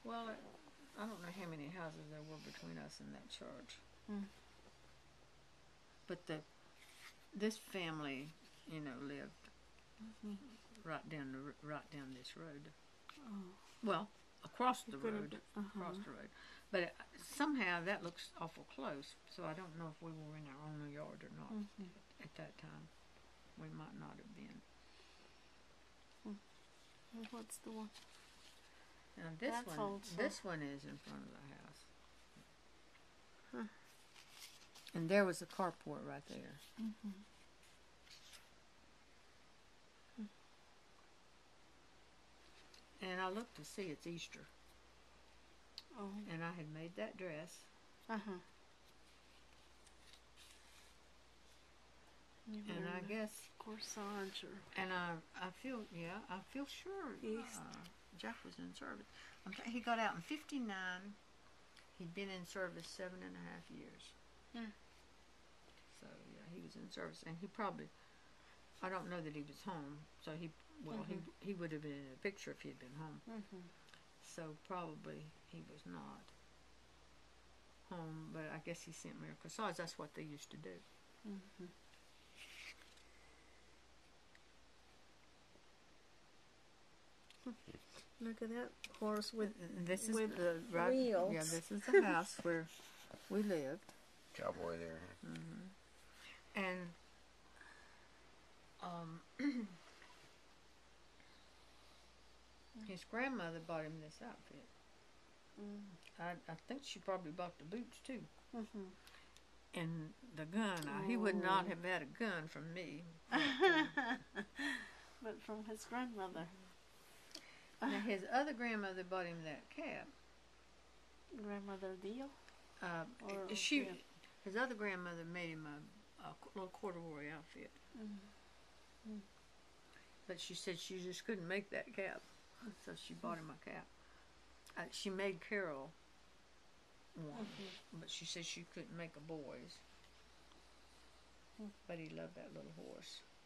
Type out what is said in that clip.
Well, I don't know how many houses there were between us and that church. But this family, lived right down this road. Oh. Well, across the road. Across the road. But somehow that looks awful close, so I don't know if we were in our own yard or not at that time. We might not have been. What's the one? Now this one is in front of the house. And there was a carport right there. And I looked to see it's Easter. Oh. And I had made that dress. And I guess corsage and I feel sure Jeff was in service. He got out in '59. He'd been in service 7.5 years. So yeah, he was in service, and he probably, I don't know that he was home. So he would have been in a picture if he had been home. So probably he was not home, but I guess he sent me a corsage. That's what they used to do. Look at that horse with this is with wheels. Yeah, this is the house where we lived. Cowboy there. And his grandmother bought him this outfit. I think she probably bought the boots too. And the gun. He would not have had a gun from me. But from his grandmother. Now his other grandmother bought him that cap. Grandmother Deal? His other grandmother made him a little corduroy outfit. But she said she just couldn't make that cap, so she bought him a cap. She made Carol one, but she said she couldn't make a boy's. But he loved that little horse.